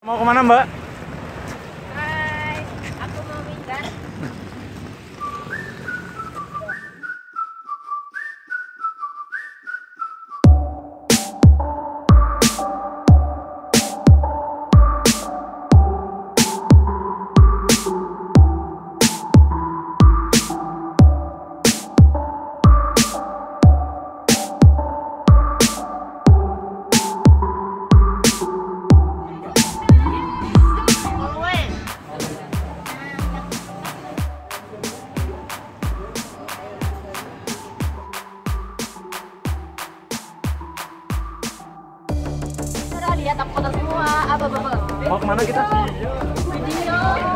Mau kemana, Mbak? Hai, aku mau minggat. Lihat aku foto semua, Mau kemana kita? video.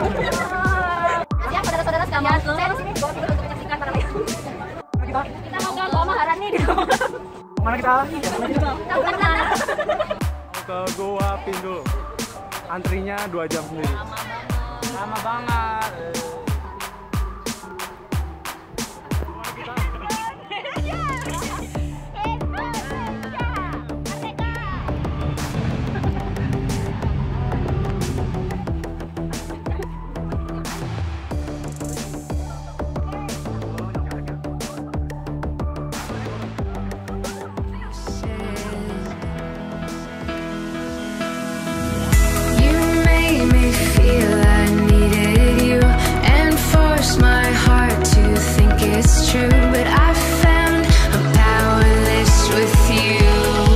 Siapa saudara-saudara sekalian? Saya di sini bawa video untuk menyaksikan para kita mau ke Goa Maharani di rumah. Kemana kita? Tahu kan mana? Mau ke Goa Pindul. Antrinya 2 jam sendiri. Lama banget. It's true, but I found I'm powerless with you.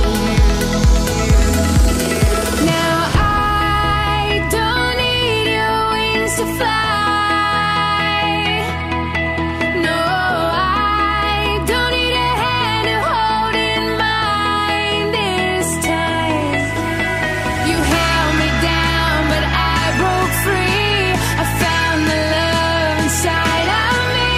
Now I don't need your wings to fly. No, I don't need a hand to hold in mine this time. You held me down, but I broke free. I found the love inside of me.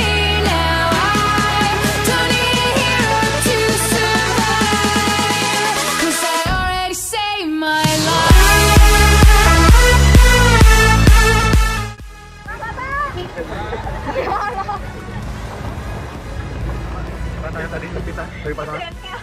Katanya tadi kita dari pasangan.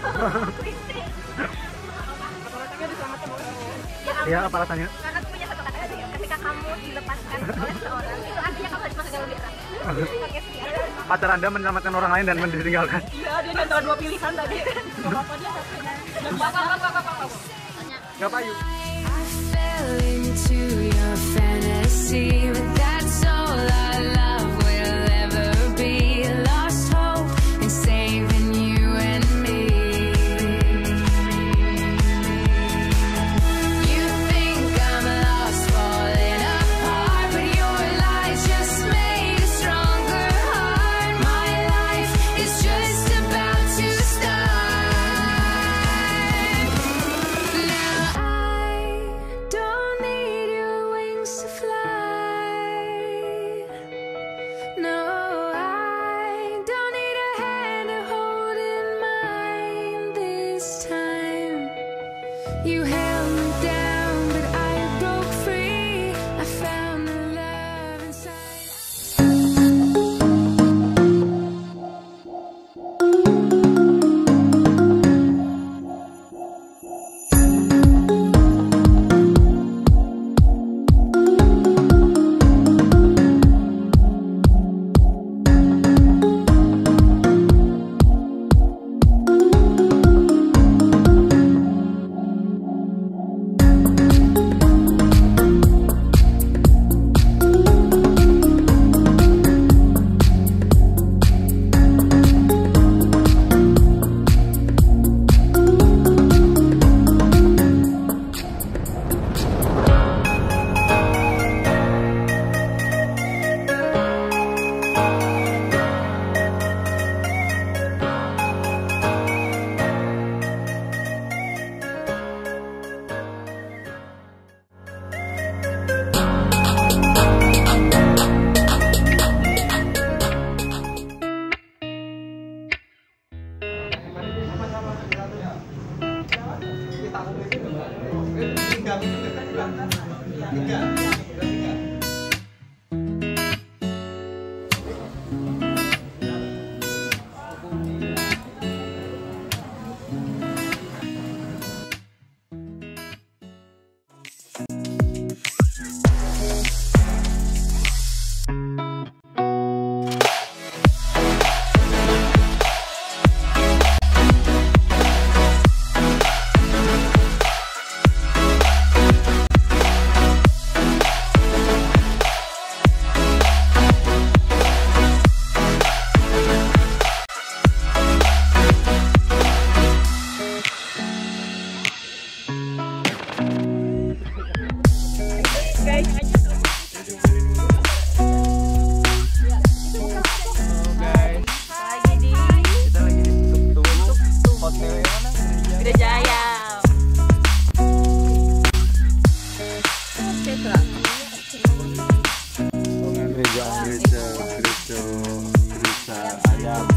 Iya, apa rasanya? Karena aku punya satu kata aja ya, ketika kamu dilepaskan oleh seseorang, itu artinya kamu harus masuk yang lebih erat. Pacar Anda menyelamatkan orang lain dan meninggalkan. Iya, dia antara 2 pilihan tadi. Bapak dia dan bapak. Gak payu. I fell into your fantasy, but that's all our love will ever be. Lost hope in saving you and me. You think I'm lost, falling apart, but your lies just made a stronger heart. My life is just about to start. Now I don't need your wings to fly. No, I don't need a hand to hold in mine this time. You held me down, but I broke free. I found the love inside. gereja ayam.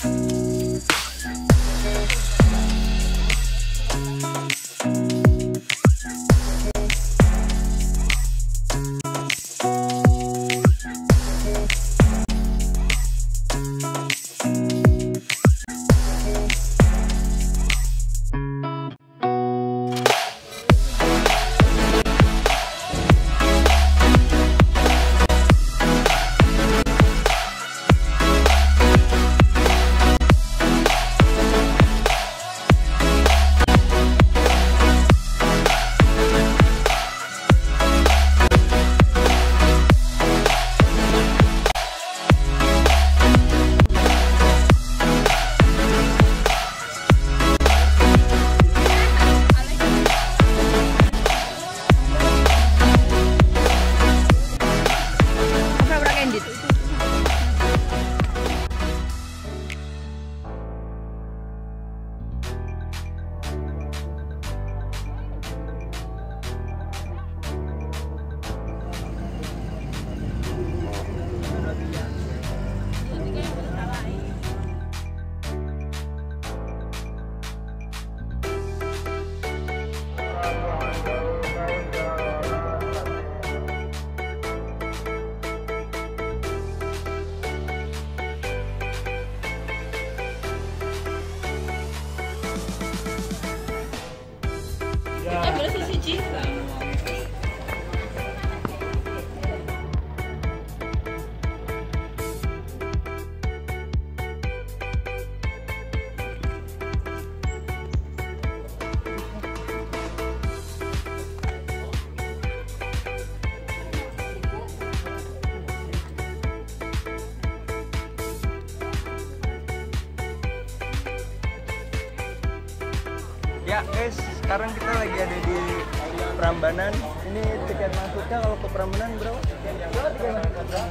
Ya guys, sekarang kita lagi ada di Prambanan. Ini tiket masuknya kalau ke Prambanan berapa? Berapa tiket masuknya?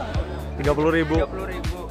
30.000. 30.000.